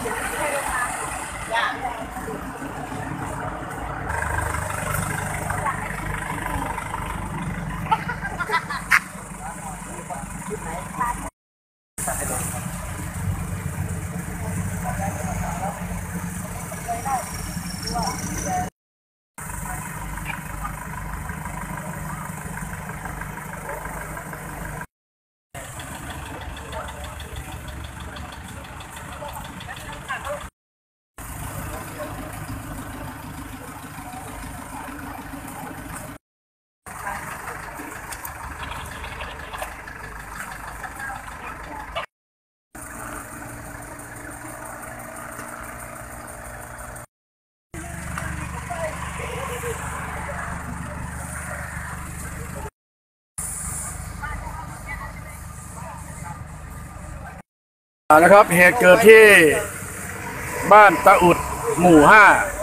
นะครับเหตุเกิดที่บ้านตะอุดหมู่5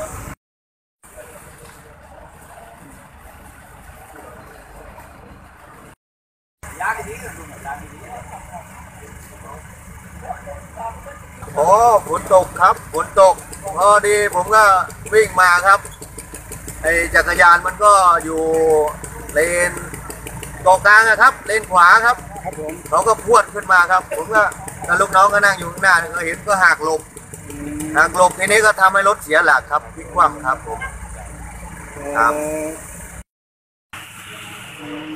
โอ้ฝนตกครับฝนตกพอดีผมก็วิ่งมาครับไอ้จักรยานมันก็อยู่เลนเกาะกลางนะครับเลนขวาครับเขาก็พรวดขึ้นมาครับผมก็ลูกน้องก็นั่งอยู่ข้างหน้าก็เห็นก็หักหลบทีนี้ก็ทำให้รถเสียหลักครับพลิกคว่ำครับผมครับ